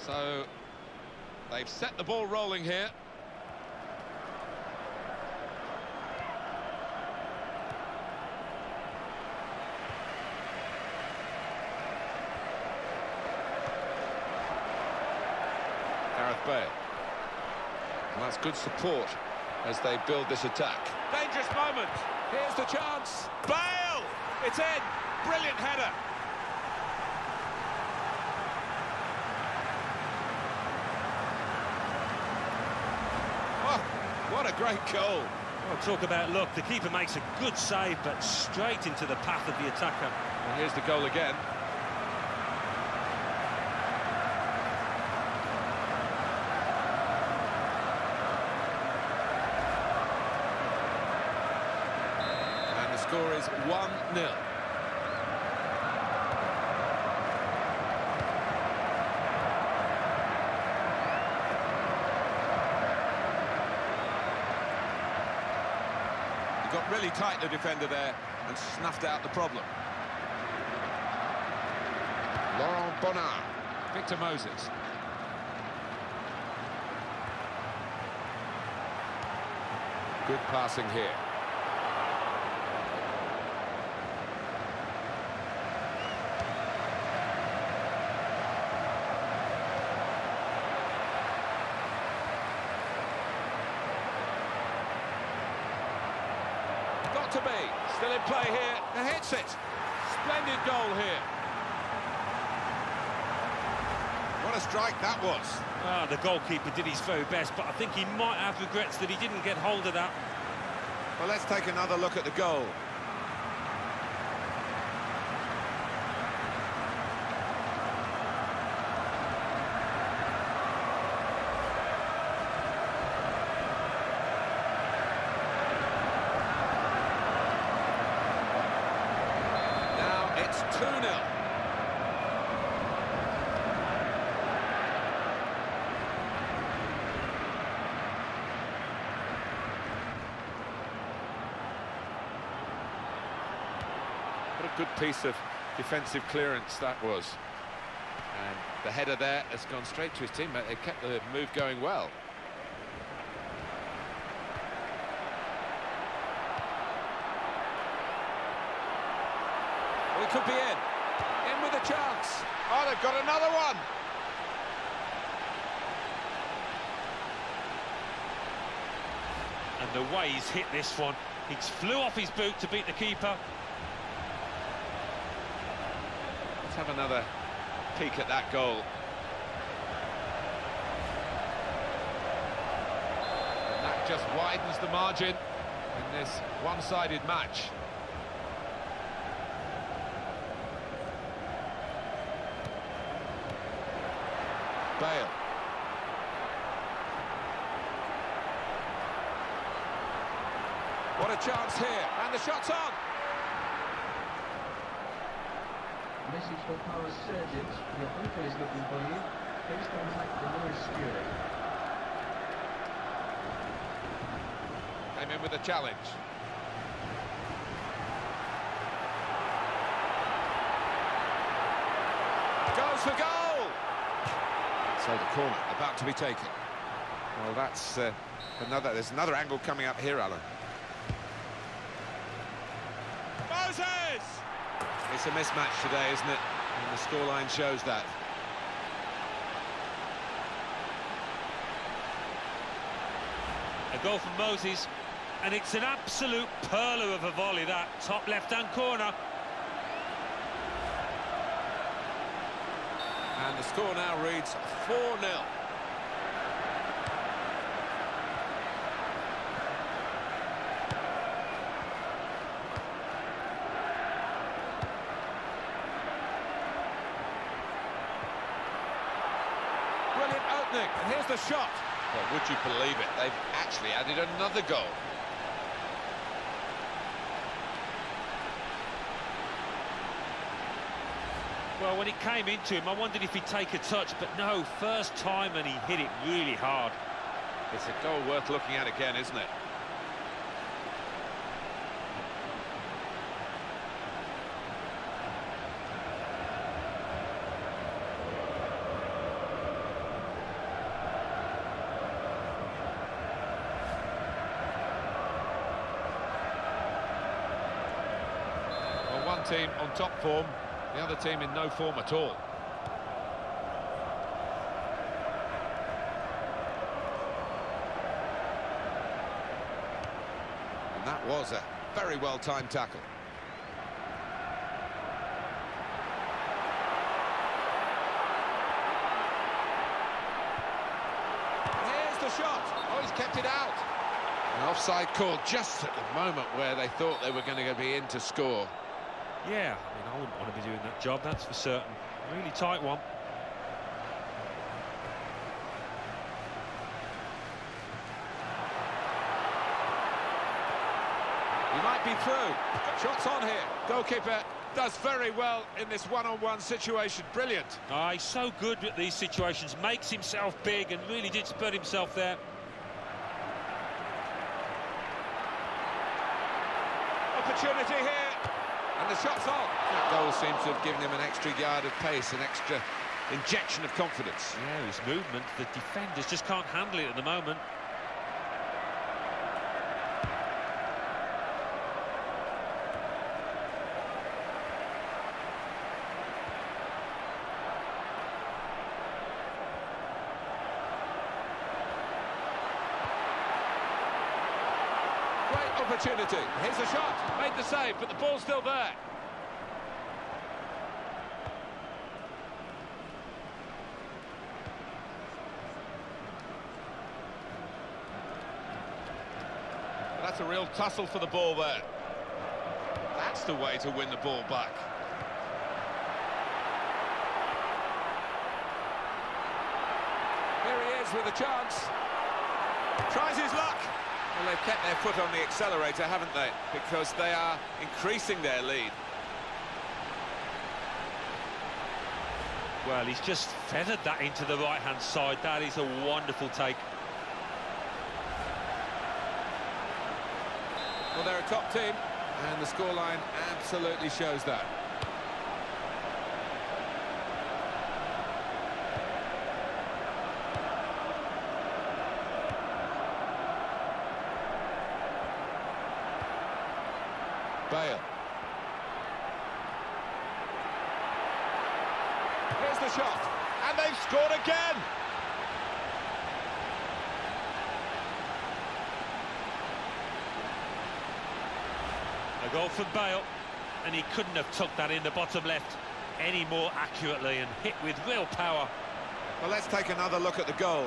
So they've set the ball rolling here. Gareth Bale. Well, that's good support as they build this attack. Dangerous moment. Here's the chance. Bale! It's in. Brilliant header. Oh, what a great goal. Well, talk about luck. The keeper makes a good save, but straight into the path of the attacker. And here's the goal again. And the score is 1-0. Got really tight, the defender there, and snuffed out the problem. Laurent Bonnard. Victor Moses. Good passing here. Got to be. Still in play here. And hits it. Splendid goal here. What a strike that was. Ah, the goalkeeper did his very best, but I think he might have regrets that he didn't get hold of that. Well, let's take another look at the goal. Now it's 2-0. What a good piece of defensive clearance that was. And the header there has gone straight to his teammate. They kept the move going well. Well, he could be in. In with a chance. Oh, they've got another one. And the way he's hit this one, he flew off his boot to beat the keeper. Let's have another peek at that goal. And that just widens the margin in this one-sided match. Bale. What a chance here, and the shot's on! Message for power surgeons. Your uncle is looking for you. Please contact the nearest steward. Came in with a challenge. Goes for goal! So the corner about to be taken. Well, that's there's another angle coming up here, Alan. Moses! It's a mismatch today, isn't it? And the scoreline shows that. A goal from Moses, and it's an absolute perler of a volley, that top left-hand corner. And the score now reads 4-0. Brilliant opening, and here's the shot. Well, would you believe it? They've actually added another goal. Well, when it came into him, I wondered if he'd take a touch, but no, first time, and he hit it really hard. It's a goal worth looking at again, isn't it? One team on top form, the other team in no form at all. And that was a very well-timed tackle. Here's the shot. Oh, he's kept it out. An offside call just at the moment where they thought they were going to be in to score. Yeah, I mean, I wouldn't want to be doing that job, that's for certain. Really tight one. He might be through. Shots on here. Goalkeeper does very well in this one-on-one situation. Brilliant. Oh, he's so good at these situations, makes himself big and really did spread himself there. Opportunity here. And the shot's on. That goal seems to have given him an extra yard of pace, an extra injection of confidence. Yeah, his movement, the defenders just can't handle it at the moment. Great opportunity. Here's a shot. Made the save, but the ball's still there. That's a real tussle for the ball there. That's the way to win the ball back. Here he is with a chance. Tries his luck. Well, they've kept their foot on the accelerator, haven't they? Because they are increasing their lead. Well, he's just feathered that into the right-hand side. That is a wonderful take. Well, they're a top team, and the scoreline absolutely shows that. Bale. Here's the shot. And they've scored again. A goal for Bale, and he couldn't have tucked that in the bottom left any more accurately and hit with real power. Well, let's take another look at the goal.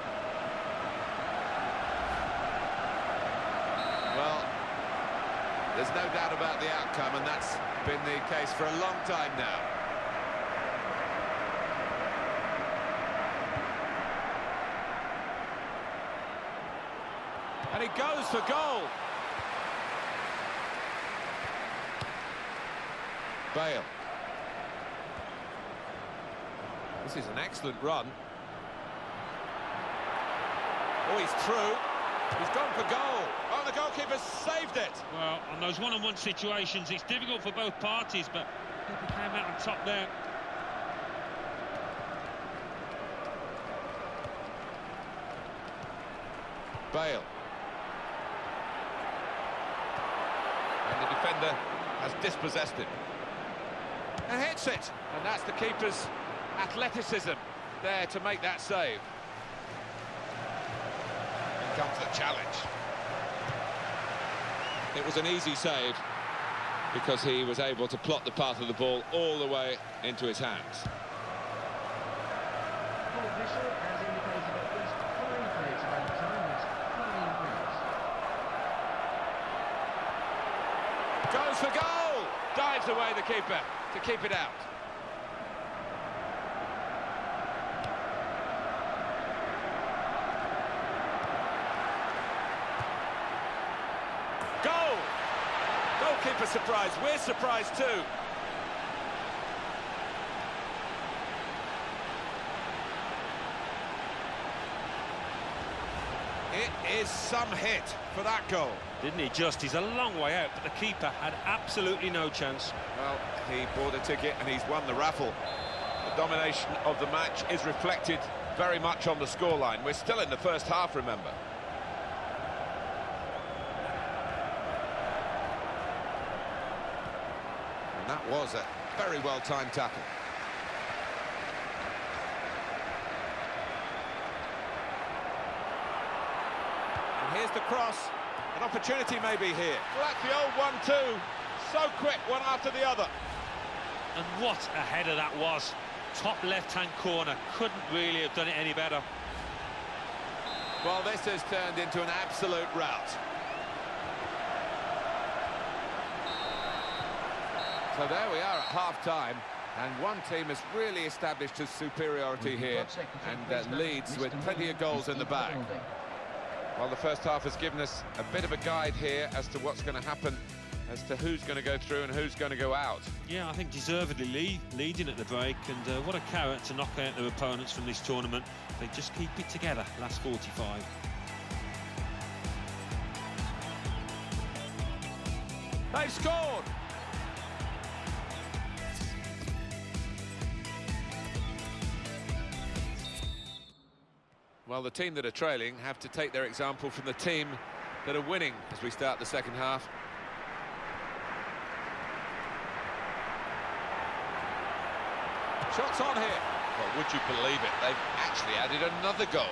Well, there's no doubt about the outcome, and that's been the case for a long time now. And he goes for goal. Bale. This is an excellent run. Oh, he's through. He's gone for goal. Oh, the goalkeeper saved it. Well, on those one-on-one situations, it's difficult for both parties, but he came out on top there. Bale. And the defender has dispossessed him. And hits it. And that's the keeper's athleticism there to make that save. Here comes the challenge. It was an easy save because he was able to plot the path of the ball all the way into his hands. Full official has indicated at least 5 minutes of added time. That's 15 minutes. Goes for goal. Dives away the keeper to keep it out. Goal. Goalkeeper surprised. We're surprised too. It is some hit for that goal. Didn't he just? He's a long way out, but the keeper had absolutely no chance. Well, he bought a ticket and he's won the raffle. The domination of the match is reflected very much on the scoreline. We're still in the first half, remember. And That was a very well-timed tackle. And here's the cross. An opportunity maybe here. Well, that's the old 1-2. So quick, one after the other. And what a header that was. Top left-hand corner. Couldn't really have done it any better. Well, this has turned into an absolute rout. So there we are at half-time, and one team has really established its superiority here and leads with plenty of goals in the bag. Well, the first half has given us a bit of a guide here as to what's going to happen, as to who's going to go through and who's going to go out. Yeah, I think deservedly leading at the break, and what a carrot to knock out their opponents from this tournament. They just keep it together, last 45. They've scored! Well, the team that are trailing have to take their example from the team that are winning as we start the second half. Shots on here. Well, would you believe it? They've actually added another goal.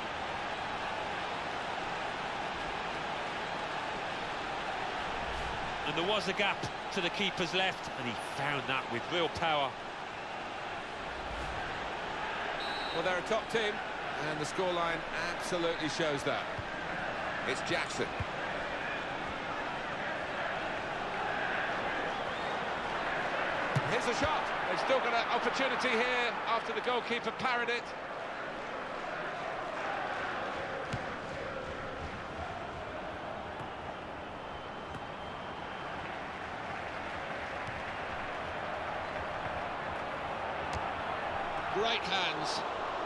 And there was a gap to the keeper's left, and he found that with real power. Well, they're a top team, and the scoreline absolutely shows that. It's Jackson. Here's the shot. They've still got an opportunity here after the goalkeeper parried it. Great hands.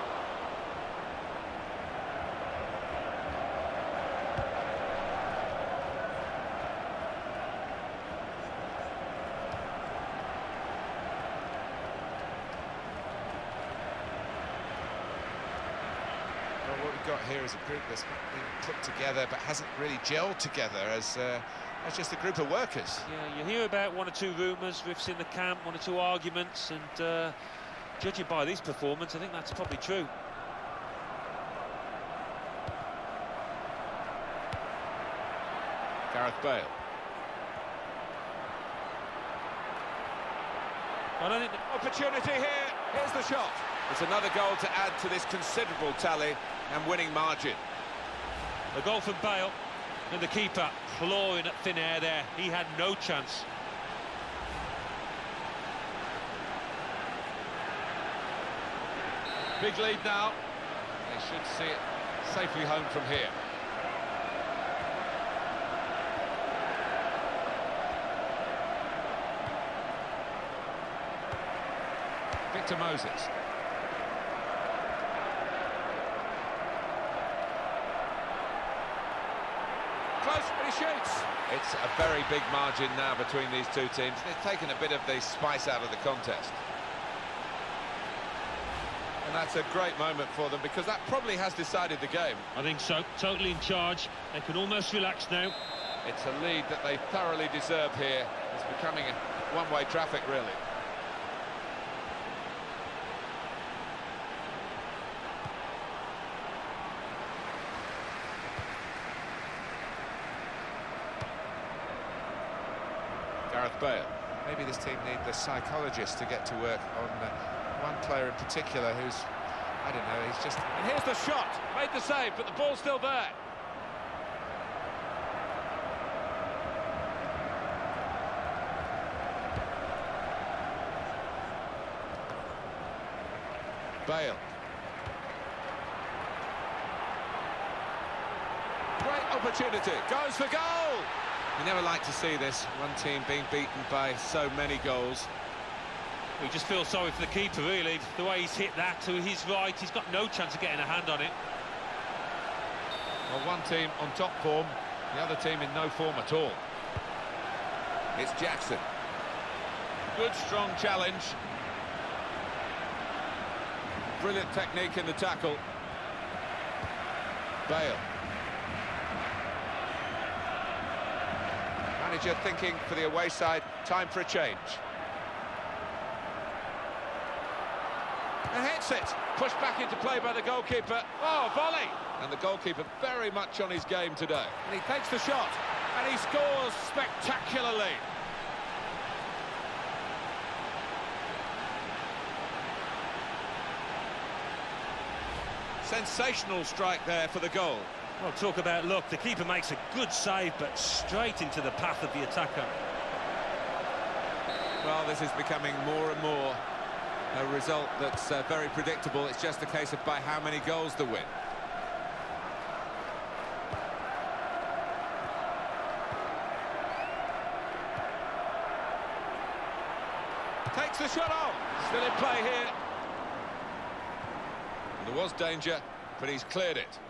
Well, what we've got here is a group that's been put together but hasn't really gelled together as just a group of workers. Yeah, you hear about one or two rumours, rifts in the camp, one or two arguments, and judging by this performance, I think that's probably true. Gareth Bale. I don't think Opportunity here. Here's the shot. It's another goal to add to this considerable tally and winning margin. a goal from Bale, and the keeper clawing at thin air there. He had no chance. Big lead now. They should see it safely home from here. Victor Moses. Close, but he shoots. It's a very big margin now between these two teams. They've taken a bit of the spice out of the contest. And that's a great moment for them, because that probably has decided the game. I think so. Totally in charge. They can almost relax now. It's a lead that they thoroughly deserve here. It's becoming a one-way traffic, really. Gareth Bale. Maybe this team need the psychologist to get to work on one player in particular who's, I don't know, he's just... And here's the shot. Made the save, but the ball's still there. Bale. Great opportunity. Goes for goal. You never like to see this, one team being beaten by so many goals. We just feel sorry for the keeper, really. The way he's hit that to his right, he's got no chance of getting a hand on it. Well, one team on top form, the other team in no form at all. It's Jackson. Good, strong challenge. Brilliant technique in the tackle. Bale. Manager thinking for the away side, time for a change. And hits it. Pushed back into play by the goalkeeper. Oh, volley! And the goalkeeper very much on his game today. And he takes the shot. And he scores spectacularly. Sensational strike there for the goal. Well, talk about luck. The keeper makes a good save, but straight into the path of the attacker. Well, this is becoming more and more a result that's very predictable. It's just a case of by how many goals they win. Takes the shot on. Still in play here. There was danger, but he's cleared it.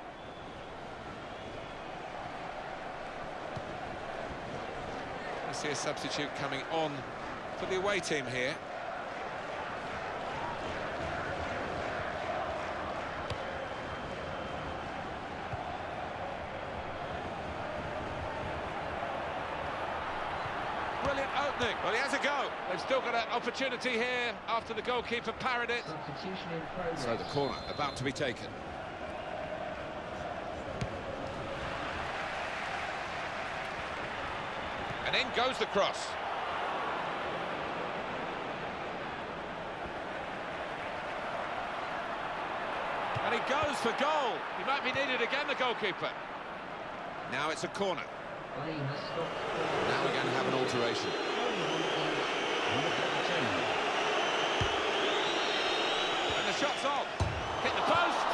I see a substitute coming on for the away team here. Brilliant opening. Well, he has a go. They've still got an opportunity here after the goalkeeper parried it. Substitution in progress. So the corner about to be taken. And in goes the cross. And he goes for goal. He might be needed again, the goalkeeper. Now it's a corner. Play has stopped. Now we're going to have an alteration. And the shot's on. Hit the post.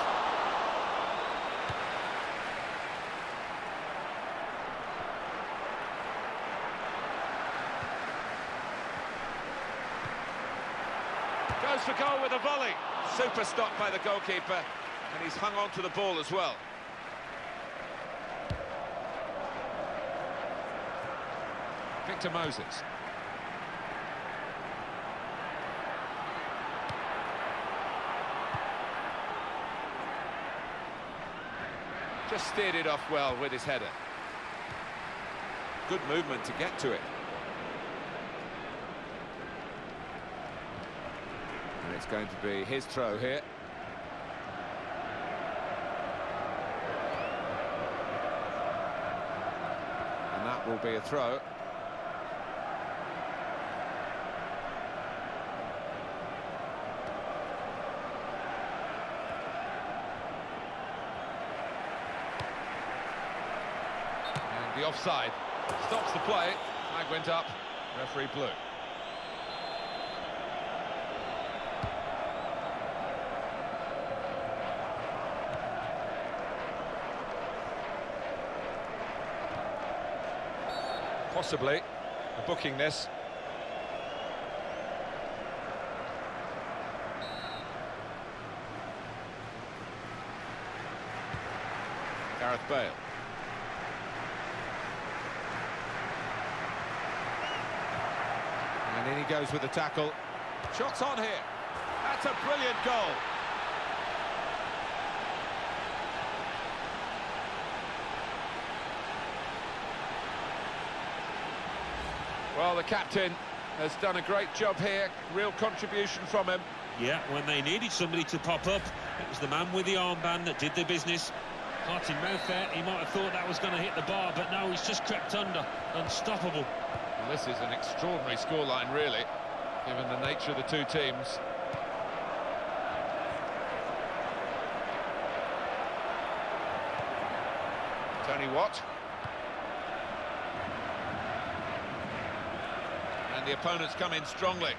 Goes for goal with a volley. Super stop by the goalkeeper. And he's hung on to the ball as well. Victor Moses. Just steered it off well with his header. Good movement to get to it. And it's going to be his throw here. And that will be a throw. The offside stops the play. Flag went up. Referee blew. Possibly booking this. Gareth Bale. And in he goes with the tackle. Shots on here. That's a brilliant goal. Well, the captain has done a great job here. Real contribution from him. Yeah, when they needed somebody to pop up, it was the man with the armband that did the business. Heart in mouth there, he might have thought that was going to hit the bar, but no, he's just crept under. Unstoppable. Well, this is an extraordinary scoreline, really, given the nature of the two teams. Tony Watt. And the opponents come in strongly.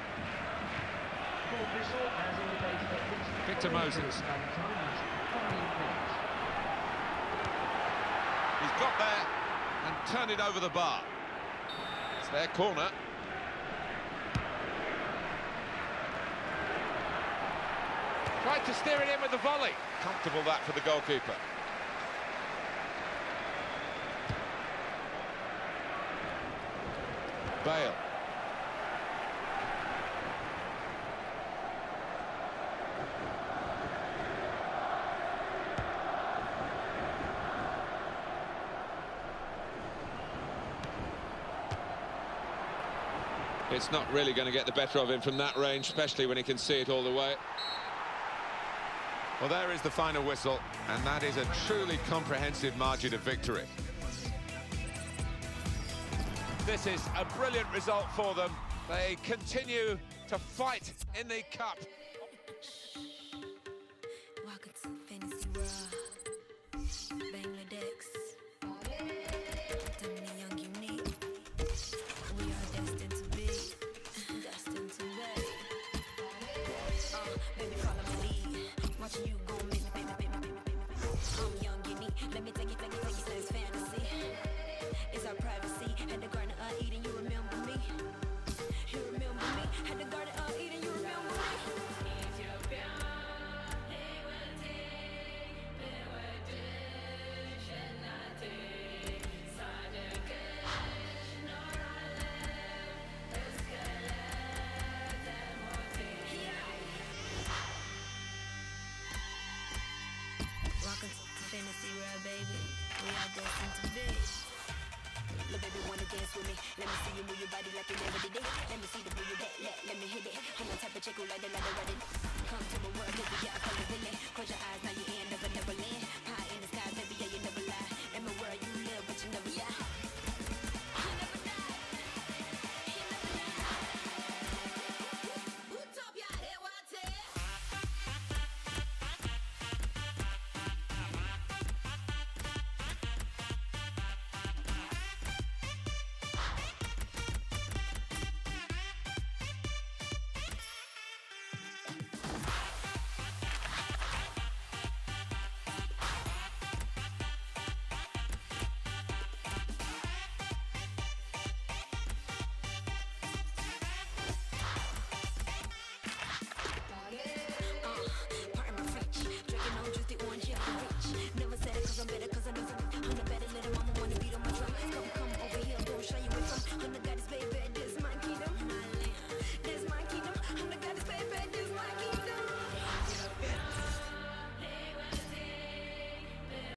Victor Moses. He's got there and turned it over the bar. It's their corner. Tried to steer it in with the volley. Comfortable that for the goalkeeper. Bale. It's not really going to get the better of him from that range, especially when he can see it all the way. Well, there is the final whistle, and that is a truly comprehensive margin of victory. This is a brilliant result for them. They continue to fight in the cup. Welcome to Fantasy World. Bangladesh. Dominic Young Unique. We are destined to be. Destined to be. Baby, follow my lead. Watching you go, baby. I'm young, unique. Let me take you, since fantasy. It's our privacy. Had the Garden of Eden, you remember me? You remember me? Had the Garden of Eden, you remember me? Welcome to Fantasy World, baby. We are destined to be. Look, baby, wanna dance with me? Let me see you move your body like you never did it. Let me see the move you back, let me hit it. I'm the type of chick who like the running. Come to my world, baby, yeah, I call it Willie. Close your eyes, now you end up in Neverland.